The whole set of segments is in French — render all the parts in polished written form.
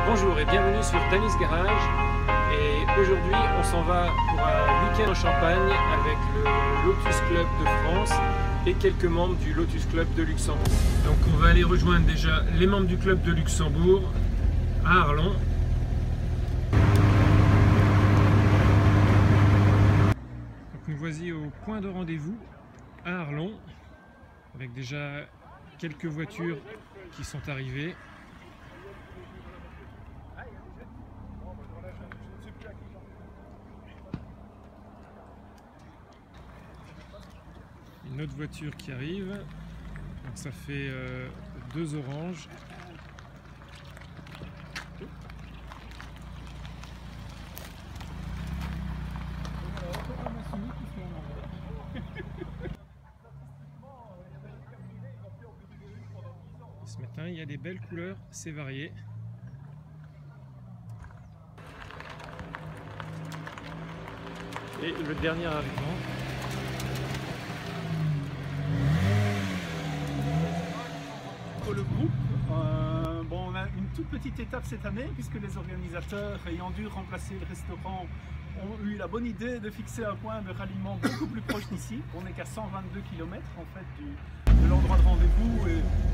Bonjour et bienvenue sur Danny's Garage. Et aujourd'hui on s'en va pour un week-end en Champagne avec le Lotus Club de France et quelques membres du Lotus Club de Luxembourg. Donc on va aller rejoindre déjà les membres du club de Luxembourg à Arlon. Donc nous voici au point de rendez-vous à Arlon avec déjà quelques voitures qui sont arrivées. Une autre voiture qui arrive, donc ça fait deux oranges. Ce matin il y a des belles couleurs, c'est varié. Et le dernier arrivant. Le groupe, on a une toute petite étape cette année puisque les organisateurs ayant dû remplacer le restaurant ont eu la bonne idée de fixer un point de ralliement beaucoup plus proche d'ici. On n'est qu'à 122 km en fait de l'endroit de rendez-vous.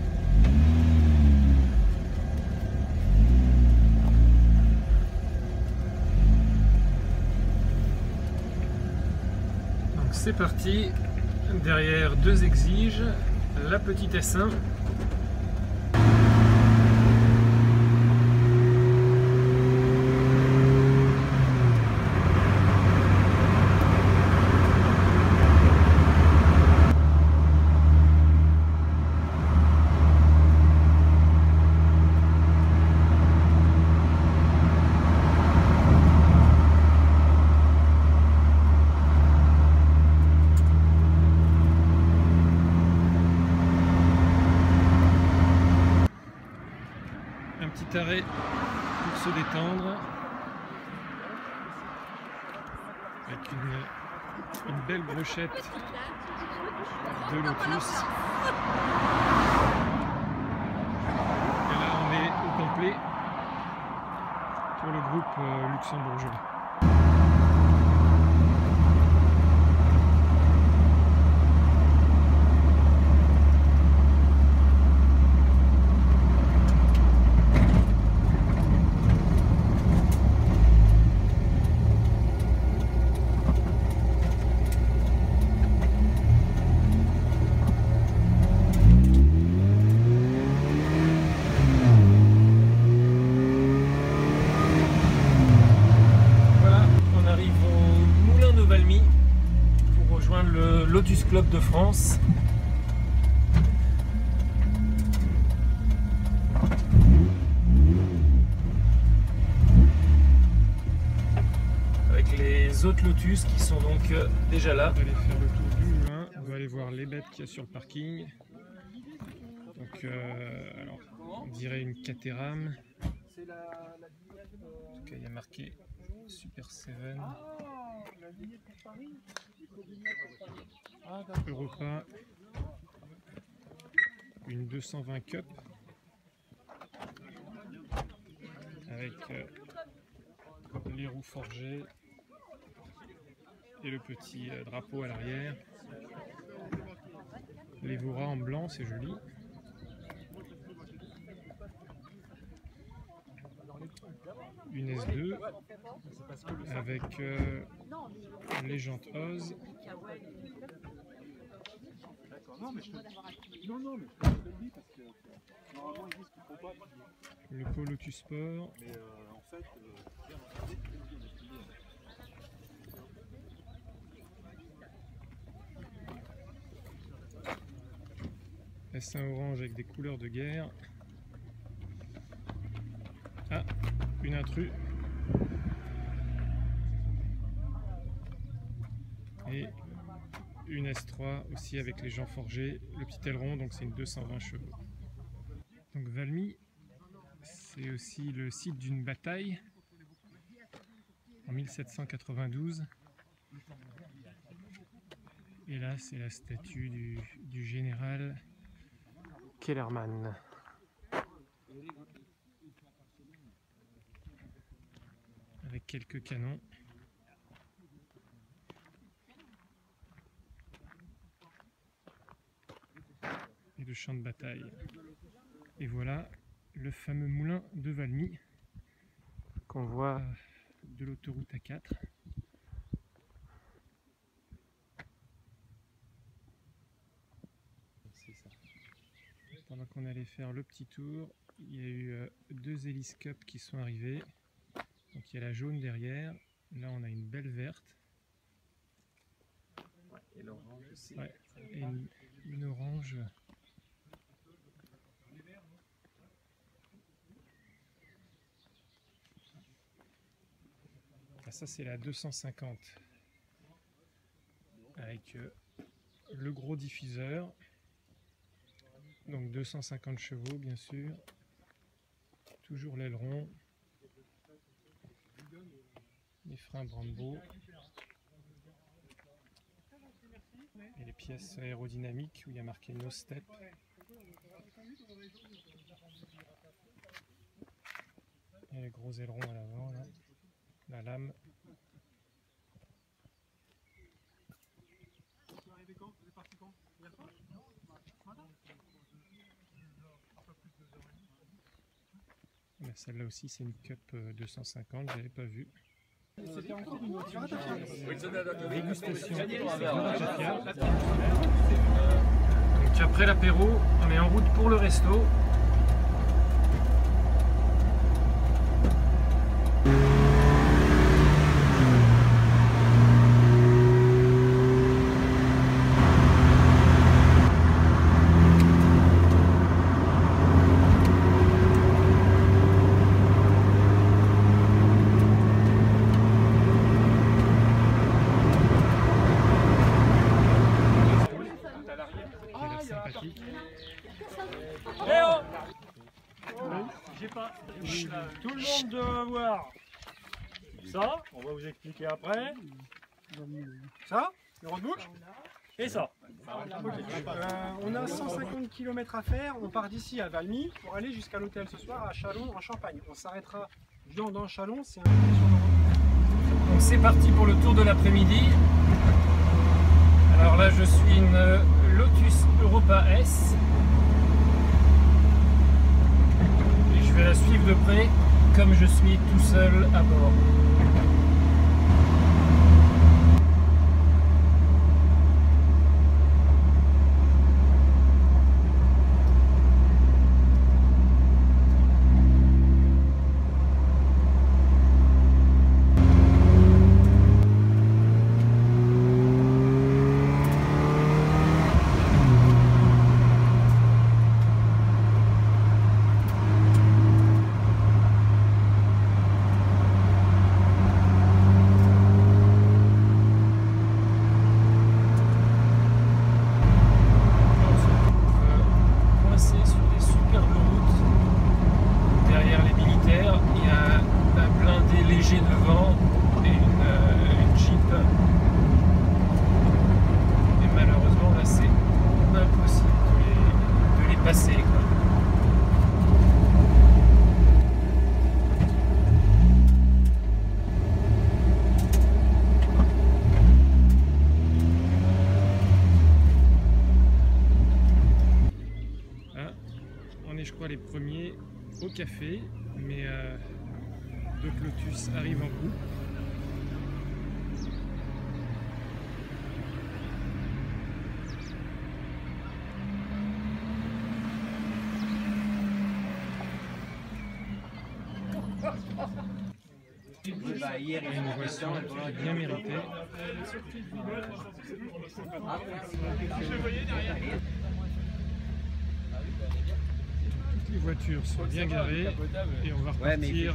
Donc c'est parti, derrière deux Exige, la petite S1. Petit arrêt pour se détendre avec une belle brochette de Lotus. Et là on est au complet pour le groupe luxembourgeois. Le Lotus Club de France. Avec les autres Lotus qui sont donc déjà là. On va aller faire le tour du moulin, on va aller voir les bêtes qu'il y a sur le parking. Donc alors on dirait une Caterham. En tout cas il y a marqué Super 7. Europa, une 220 Cup avec les roues forgées et le petit drapeau à l'arrière. Les Vora en blanc, c'est joli. Une S2 avec les jantes Oz. Le Polo Lotus Sport. S1 orange avec des couleurs de guerre. Ah, une intrus. Et une S3 aussi avec les jants forgés, le petit aileron, donc c'est une 220 chevaux. Donc Valmy, c'est aussi le site d'une bataille en 1792. Et là, c'est la statue du général Kellermann. quelques canons. Et le champ de bataille. Et voilà le fameux moulin de Valmy qu'on voit de l'autoroute A4. Pendant qu'on allait faire le petit tour, il y a eu 2 hélices Cup qui sont arrivées. Donc il y a la jaune derrière, là on a une belle verte. Ouais, et l'orange aussi. Ouais, et une orange. Ah, ça c'est la 250 avec le gros diffuseur. Donc 250 chevaux bien sûr, toujours l'aileron, les freins Brembo et les pièces aérodynamiques où il y a marqué No Step. Et les gros ailerons à l'avant, là, la lame. Celle-là aussi c'est une Cup 250, je l'avais pas vue. Dégustation. Donc après l'apéro, on est en route pour le resto. Tout le monde doit voir ça, on va vous expliquer après. Ça, le roadbook. Et ça. On a 150 km à faire, on part d'ici à Valmy pour aller jusqu'à l'hôtel ce soir à Châlons en Champagne. On s'arrêtera dans Châlons, c'est un sur le route. Donc c'est parti pour le tour de l'après-midi. Alors là je suis une Lotus Europa S. Et je vais la suivre de près comme je suis tout seul à bord. Devant et une Jeep, et malheureusement là c'est impossible de les passer quoi. Ah, on est je crois les premiers au café, mais d'autres Lotus arrivent en groupe. Et une boisson bien méritée. Toutes les voitures sont bien garées et on va repartir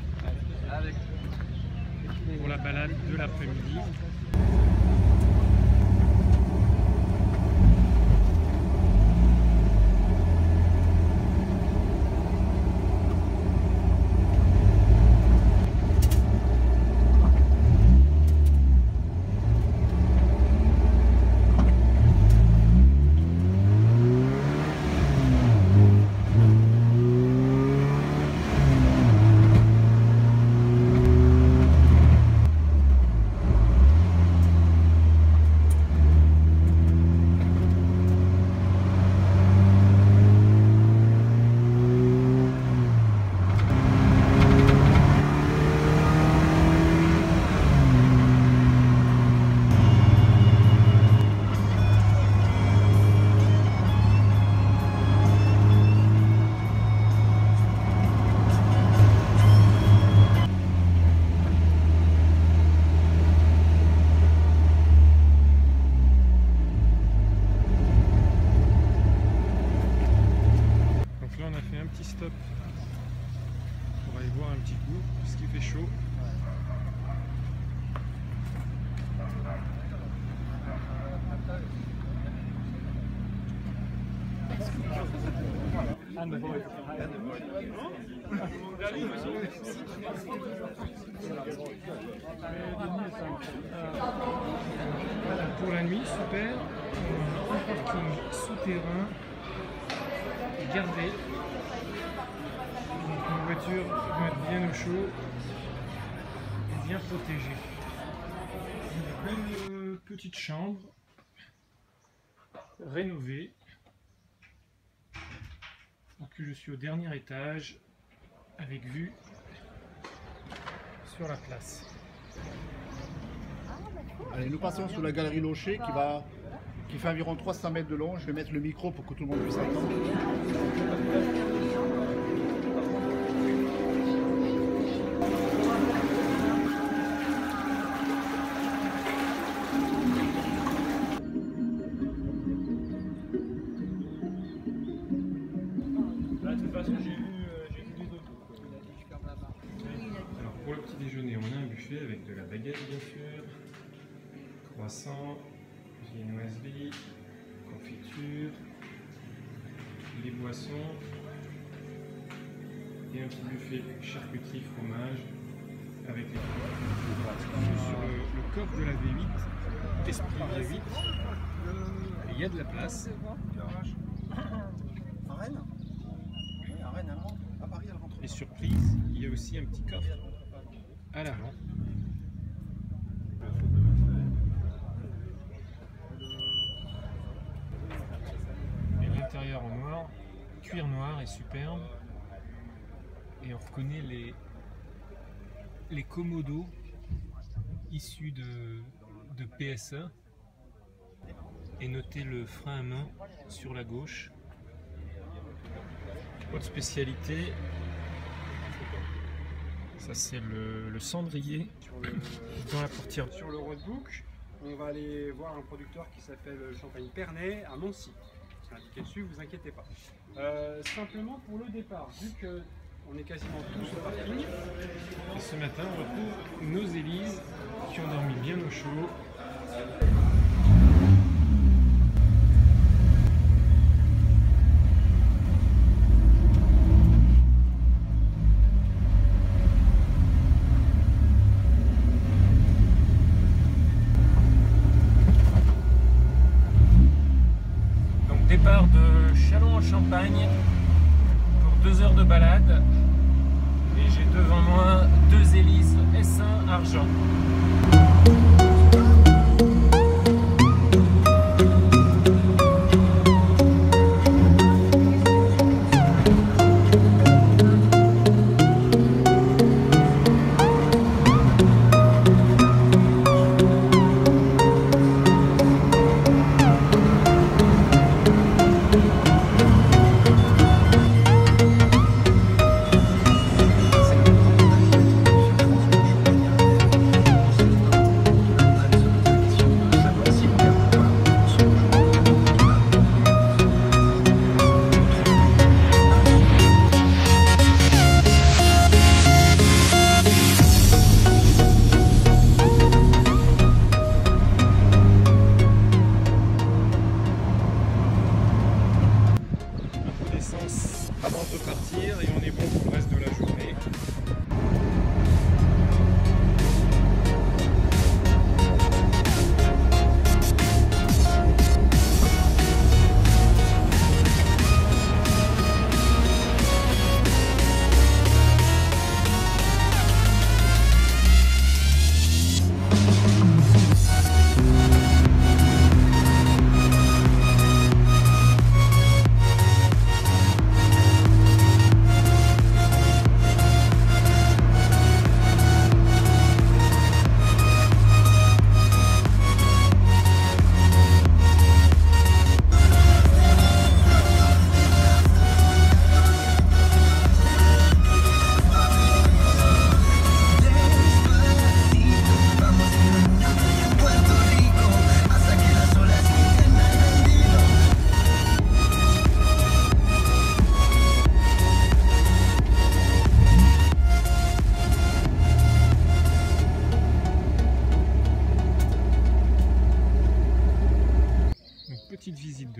pour la balade de l'après-midi. petit coup, puisqu'il fait chaud. Pour la nuit, super. Un parking souterrain gardé. Donc une voiture doit être bien au chaud et bien protégée. Une belle petite chambre rénovée. Donc je suis au dernier étage avec vue sur la place. Allez, nous passons sous la galerie Locher qui fait environ 300 mètres de long. Je vais mettre le micro pour que tout le monde puisse entendre. Alors pour le petit déjeuner, on a un buffet avec de la baguette bien sûr, croissant, viennoiserie, confiture, les boissons et un petit buffet charcuterie fromage avec les fruits. Sur le coffre de la V8, Esprit V8, il y a de la place. À Rennes? Oui, à Rennes, à Paris, elle rentre. Et surprise, il y a aussi un petit coffre à l'avant. Et l'intérieur en noir, cuir noir et superbe. Et on reconnaît les commodos issus de PSA. Et notez le frein à main sur la gauche. Autre spécialité, ça c'est le cendrier dans la portière. Sur le roadbook, on va aller voir un producteur qui s'appelle Champagne Pernay à Nancy. C'est indiqué dessus, vous inquiétez pas. Simplement pour le départ, vu qu'on est quasiment tous au parking. Et ce matin, on retrouve nos Élises qui ont dormi bien au chaud. Départ de Châlons-en-Champagne pour 2 heures de balade et j'ai devant moi 2 hélices S1 argent.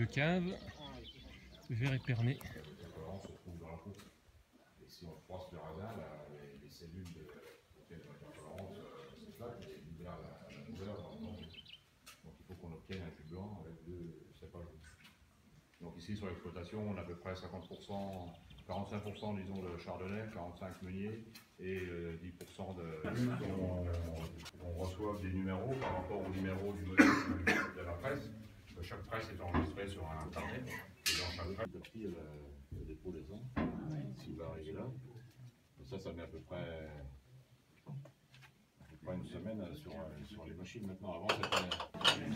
le cave, Vert Épernay. Et si on froisse le radin, les cellules auxquelles on fait référence, c'est ça qui libère la douleur. Donc il faut qu'on obtienne un jus blanc avec 2 cépages. Donc ici sur l'exploitation, on a à peu près 50%, 45% disons de chardonnay, 45 meunier et 10% de... On reçoit des numéros par rapport aux numéros du modèle de la presse. Chaque presse est enregistrée sur un carnet. Et dans chaque presse, le dépôt des ans, s'il va arriver là. Et ça met à peu près une semaine sur les machines maintenant. Avant, c'était...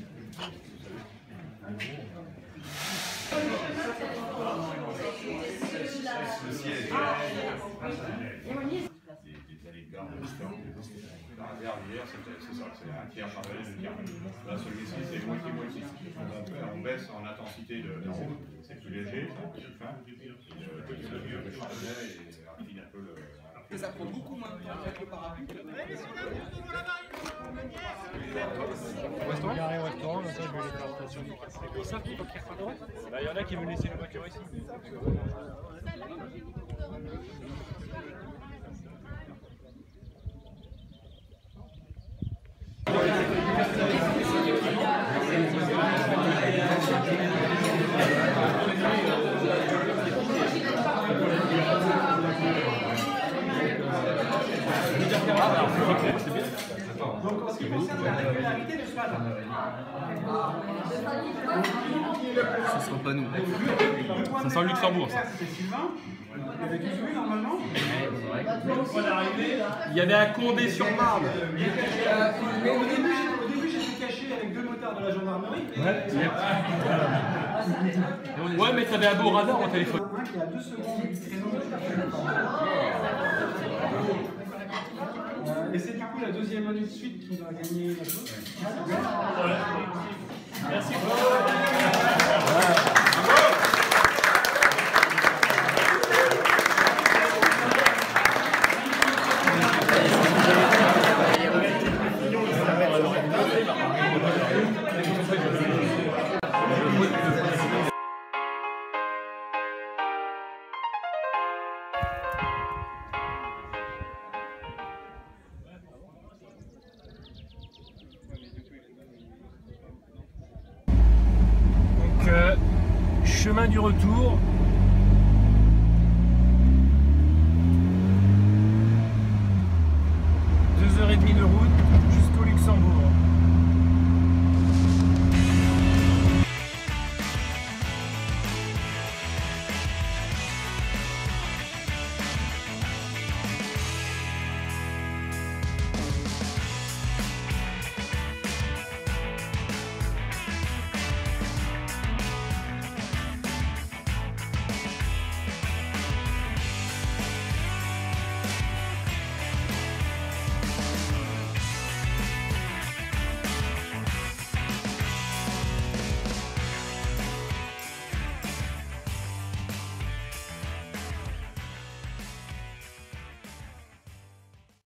Des allées de garde de l'histoire. La gare d'hier, c'est ça, c'est un tiers chardonnay, 2 tiers. Là, celui-ci, c'est moitié-moitié. On baisse en intensité de route, c'est plus léger, c'est un peu plus fin. Le chardonnay affine un peu le... Ça prend beaucoup moins de temps avec le parapluie. Restaurant, comme ça je vais les faire attention. Ils savent qu'il faut qu'ils repartent droite. Il y en a qui veulent laisser la voiture ici. Donc, en ce qui concerne la régularité de ce matin, Ce sera pas nous. ça sent le Luxembourg, ça. C'est Sylvain. Il avait tous vu normalement. Il y avait un Condé sur Marne. Mais au début, j'étais caché avec 2 motards de la gendarmerie. Ouais, mais t'avais un beau radar en téléphone. Un qui a 2 secondes du créneau. Et c'est du coup la 2e année de suite qui va gagner la chose. Merci. Chemin du retour,